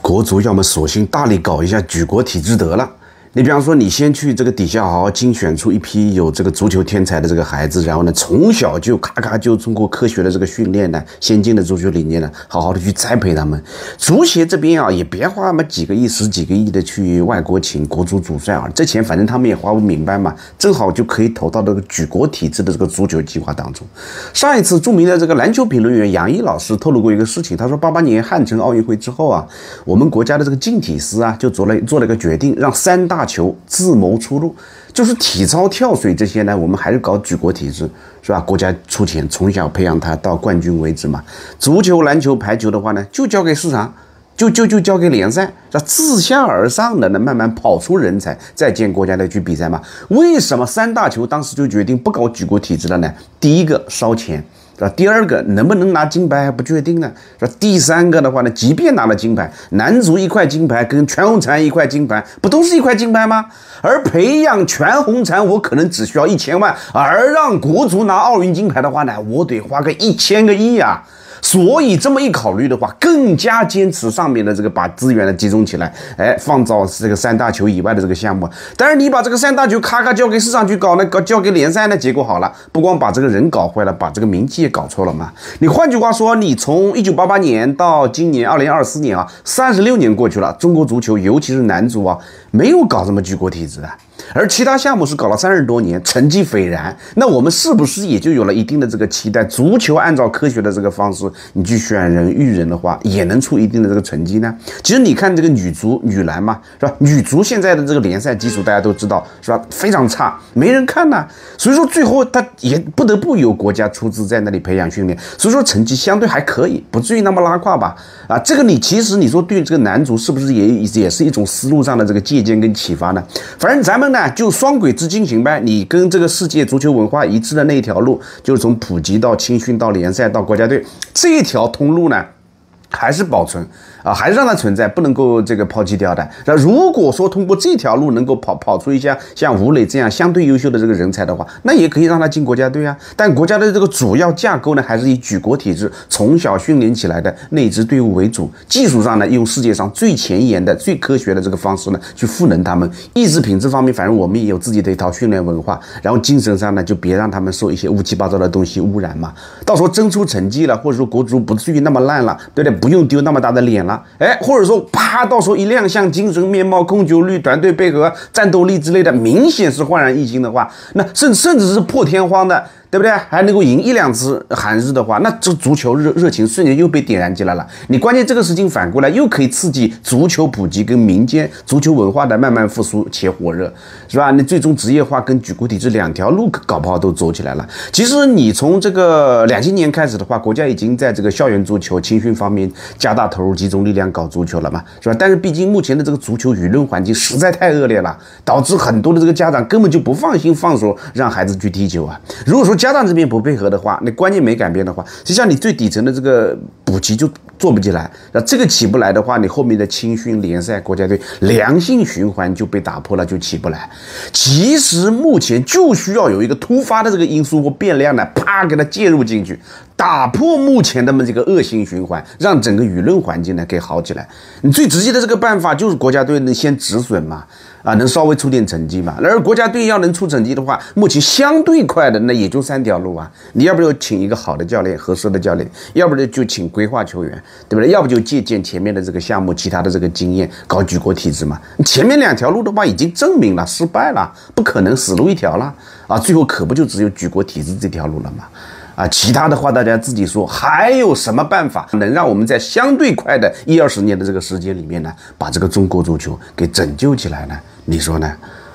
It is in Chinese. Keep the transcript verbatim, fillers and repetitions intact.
国足要么索性大力搞一下举国体制得了。你比方说，你先去这个底下好好精选出一批有这个足球天才的这个孩子，然后呢，从小就咔咔就通过科学的这个训练呢，先进的足球理念呢，好好的去栽培他们。足协这边啊，也别花那么几个亿、十几个亿的去外国请国足主帅啊，这钱反正他们也花不明白嘛，正好就可以投到这个举国体制的这个足球计划当中。上一次著名的这个篮球评论员杨毅老师透露过一个事情，他说八八年汉城奥运会之后啊，我们国家的这个竞体司啊，就做了做了一个决定，让三大球自谋出路，就是体操、跳水这些呢，我们还是搞举国体制，是吧？国家出钱，从小培养他到冠军为止嘛。足球、篮球、排球的话呢，就交给市场，就就就交给联赛，是吧？自下而上的呢，慢慢跑出人才，再建国家队去比赛嘛。为什么三大球当时就决定不搞举国体制了呢？第一个烧钱。第二个能不能拿金牌还不确定呢。第三个的话呢，即便拿了金牌，男足一块金牌跟全红婵一块金牌，不都是一块金牌吗？而培养全红婵，我可能只需要一千万，而让国足拿奥运金牌的话呢，我得花个一千个亿啊。所以这么一考虑的话，更加坚持上面的这个把资源呢集中起来，哎，放到这个三大球以外的这个项目。但是你把这个三大球咔咔交给市场去搞呢，搞交给联赛呢，结果好了，不光把这个人搞坏了，把这个名气也搞错了嘛。你换句话说，你从一九八八年到今年二零二四年啊，三十六年过去了，中国足球尤其是男足啊，没有搞什么举国体制的。而其他项目是搞了三十多年，成绩斐然，那我们是不是也就有了一定的这个期待？足球按照科学的这个方式，你去选人育人的话，也能出一定的这个成绩呢？其实你看这个女足、女篮嘛，是吧？女足现在的这个联赛基础大家都知道，是吧？非常差，没人看呐。所以说最后他也不得不有国家出资在那里培养训练，所以说成绩相对还可以，不至于那么拉胯吧？啊，这个你其实你说对这个男足是不是也也是一种思路上的这个借鉴跟启发呢？反正咱们呢。就双轨制进行呗，你跟这个世界足球文化一致的那一条路，就是从普及到青训到联赛到国家队这一条通路呢，还是保存啊，还是让它存在，不能够这个抛弃掉的。那如果说通过这条路能够跑跑出一下像吴磊这样相对优秀的这个人才的话，那也可以让他进国家队啊。但国家的这个主要架构呢，还是以举国体制从小训练起来的那支队伍为主，技术上呢，用世界上最前沿的、最科学的这个方式呢，去赋能他们。意志品质方面，反正我们也有自己的一套训练文化，然后精神上呢，就别让他们受一些乌七八糟的东西污染嘛。到时候争出成绩了，或者说国足不至于那么烂了，对不对？不用丢那么大的脸了，哎，或者说啪，到时候一亮相，精神面貌、控球率、团队配合、战斗力之类的，明显是焕然一新的话，那甚甚至是破天荒的，对不对？还能够赢一两次韩日的话，那这足球热热情瞬间又被点燃起来了。你关键这个事情反过来又可以刺激足球普及跟民间足球文化的慢慢复苏且火热，是吧？你最终职业化跟举国体制两条路搞不好都走起来了。其实你从这个两千年开始的话，国家已经在这个校园足球、青训方面加大投入、集中力量搞足球了嘛，是吧？但是毕竟目前的这个足球舆论环境实在太恶劣了，导致很多的这个家长根本就不放心放手让孩子去踢球啊。如果说家长这边不配合的话，那观念没改变的话，实际上你最底层的这个补齐就做不起来，那这个起不来的话，你后面的青训、联赛、国家队良性循环就被打破了，就起不来。其实目前就需要有一个突发的这个因素或变量呢，啪给它介入进去，打破目前的这个恶性循环，让整个舆论环境呢给好起来。你最直接的这个办法就是国家队能先止损嘛，啊，能稍微出点成绩嘛。而国家队要能出成绩的话，目前相对快的那也就三条路啊。你要不就请一个好的教练、合适的教练，要不就请规划球员，对不对？要不就借鉴前面的这个项目、其他的这个经验，搞举国体制嘛。前面两条路的话已经证明了失败了，不可能死路一条了啊！最后可不就只有举国体制这条路了嘛？啊，其他的话大家自己说，还有什么办法能让我们在相对快的一二十年的这个时间里面呢，把这个中国足球给拯救起来呢？你说呢？